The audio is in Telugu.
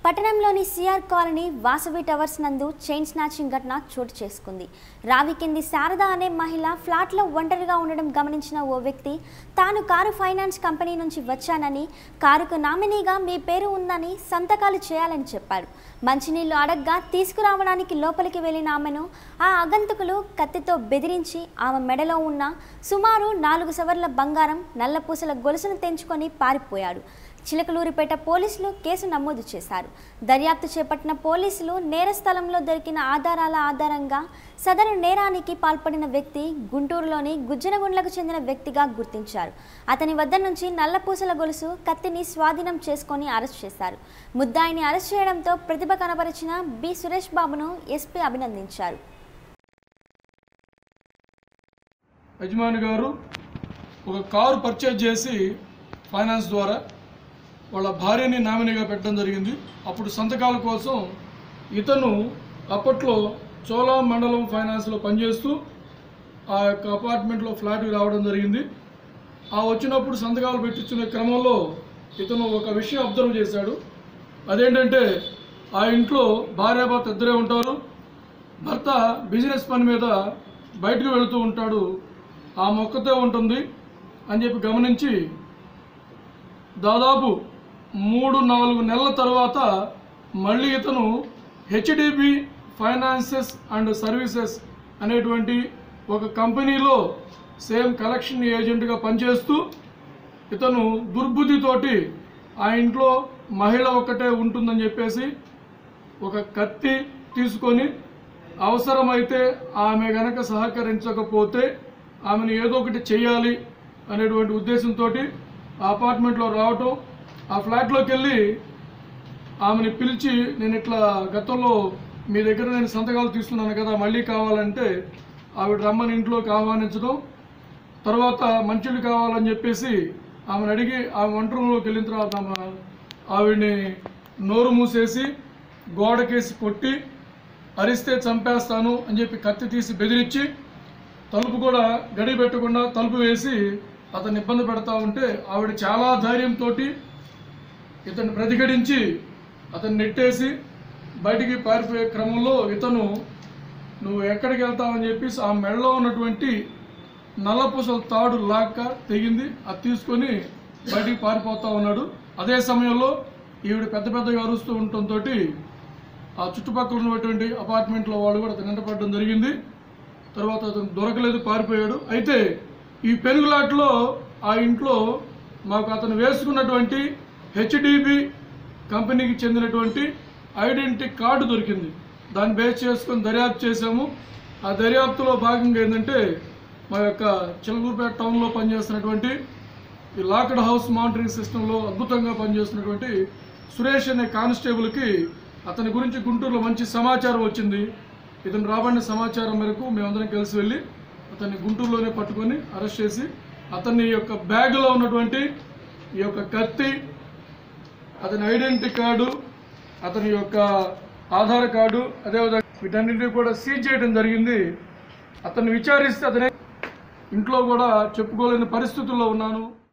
పట్టణంలోని సిఆర్ కాలనీ వాసవి టవర్స్ నందు చైన్ స్నాచింగ్ ఘటన చోటు చేసుకుంది. రావికింది శారద అనే మహిళ ఫ్లాట్లో ఒంటరిగా ఉండడం గమనించిన ఓ వ్యక్తి తాను కారు ఫైనాన్స్ కంపెనీ నుంచి వచ్చానని, కారుకు నామినీగా మీ పేరు ఉందని సంతకాలు చేయాలని చెప్పారు. మంచినీళ్లు అడగ్గా తీసుకురావడానికి లోపలికి వెళ్లిన ఆమెను ఆ ఆగంతుకులు కత్తితో బెదిరించి ఆమె మెడలో ఉన్న సుమారు 4 సవర్ల బంగారం, నల్లపూసల గొలుసును తెంచుకొని పారిపోయాడు. చిలకలూరిపేట పోలీసులు కేసు నమోదు చేశారు. దర్యాప్తు చేపట్టిన పోలీసులు నేర స్థలంలో దొరికిన ఆధారాల ఆధారంగా సదరు నేరానికి పాల్పడిన వ్యక్తి గుంటూరులోని గుజ్జనగుండ్లకు చెందిన వ్యక్తిగా గుర్తించారు. అతని వద్ద నుంచి నల్లపూసల గొలుసు, కత్తిని స్వాధీనం చేసుకొని అరెస్ట్ చేశారు. ముద్దాయిని అరెస్ట్ చేయడంతో ప్రతిభ కనబరిచిన బి సురేష్ బాబును ఎస్పీ అభినందించారు. యజమాని గారు ఒక కారు పర్చేజ్ చేసి ఫైనాన్స్ ద్వారా వాళ్ళ భార్యని నామినీగా పెట్టడం జరిగింది. అప్పుడు సంతకాల కోసం ఇతను అప్పట్లో చోళా మండలం ఫైనాన్స్లో పనిచేస్తూ ఆ యొక్క అపార్ట్మెంట్లో ఫ్లాట్కి రావడం జరిగింది. ఆ వచ్చినప్పుడు సంతకాలు పెట్టించుకునే క్రమంలో ఇతను ఒక విషయం అబ్జర్వ్ చేశాడు. అదేంటంటే ఆ ఇంట్లో భార్యాభర్త ఇద్దరే ఉంటారు. భర్త బిజినెస్ పని మీద బయటకు వెళుతూ ఉంటాడు, ఆ మొక్కతే ఉంటుంది అని చెప్పి గమనించి దాదాపు 3-4 నెలల తర్వాత మళ్ళీ ఇతను హెచ్డిబి ఫైనాన్సెస్ అండ్ సర్వీసెస్ అనేటువంటి ఒక కంపెనీలో సేమ్ కలెక్షన్ ఏజెంట్గా పనిచేస్తూ ఇతను దుర్బుద్ధితోటి ఆ ఇంట్లో మహిళ ఒక్కటే ఉంటుందని చెప్పేసి ఒక కత్తి తీసుకొని అవసరమైతే ఆమె గనక సహకరించకపోతే ఆమెను ఏదో ఒకటి చేయాలి అనేటువంటి ఉద్దేశంతో ఆ అపార్ట్మెంట్లో రావటం, ఆ ఫ్లాట్లోకి వెళ్ళి ఆమెను పిలిచి నేను ఇట్లా గతంలో మీ దగ్గర నేను సంతకాలు తీసుకున్నాను కదా, మళ్ళీ కావాలంటే ఆవిడ రమ్మని ఇంట్లోకి ఆహ్వానించడం, తర్వాత మంచిళ్ళు కావాలని చెప్పేసి ఆమెను అడిగి ఆమె వంట రూమ్లోకి వెళ్ళిన తర్వాత ఆవిడ్ని నోరు మూసేసి గోడకేసి కొట్టి అరిస్తే చంపేస్తాను అని చెప్పి కత్తి తీసి బెదిరించి తలుపు కూడా గడి పెట్టకుండా తలుపు వేసి అతన్ని ఇబ్బంది పెడతా ఉంటే ఆవిడ చాలా ధైర్యంతో ఇతన్ని ప్రతిఘటించి అతన్ని నెట్టేసి బయటికి పారిపోయే క్రమంలో ఇతను నువ్వు ఎక్కడికి వెళ్తావని చెప్పేసి ఆ మెడలో ఉన్నటువంటి నల్లపూసల తాడు లాక్క తెగింది, అది తీసుకొని బయటికి పారిపోతూ ఉన్నాడు. అదే సమయంలో ఈవిడ పెద్దగా అరుస్తూ ఉండటంతో ఆ చుట్టుపక్కల ఉన్నటువంటి అపార్ట్మెంట్లో వాళ్ళు కూడా అతను వెంటపడడం జరిగింది. తర్వాత అతను దొరకలేదు, పారిపోయాడు. అయితే ఈ పెనుగులాట్లో ఆ ఇంట్లో మాకు అతను వేసుకున్నటువంటి హెచ్డిబి కంపెనీకి చెందినటువంటి ఐడెంటిటీ కార్డు దొరికింది. దాన్ని బేస్ చేసుకొని దర్యాప్తు చేశాము. ఆ దర్యాప్తులో భాగంగా ఏంటంటే మా యొక్క చిలకలూరిపేట టౌన్లో పనిచేస్తున్నటువంటి ఈ లాక్డ్ హౌస్ మానిటరింగ్ సిస్టంలో అద్భుతంగా పనిచేస్తున్నటువంటి సురేష్ అనే కానిస్టేబుల్కి అతని గురించి గుంటూరులో మంచి సమాచారం వచ్చింది. ఇతను రాబడిన సమాచారం మేరకు మేమందరం కలిసి వెళ్ళి అతన్ని గుంటూరులోనే పట్టుకొని అరెస్ట్ చేసి అతని యొక్క బ్యాగ్లో ఉన్నటువంటి ఈ యొక్క కత్తి, అతని ఐడెంటిటీ కార్డు, అతని యొక్క ఆధార్ కార్డు, అదేవిధంగా వీటన్నింటినీ కూడా సీజ్ చేయడం జరిగింది. అతన్ని విచారిస్తే అతనే ఇంట్లో కూడా చెప్పుకోలేని పరిస్థితుల్లో ఉన్నాను.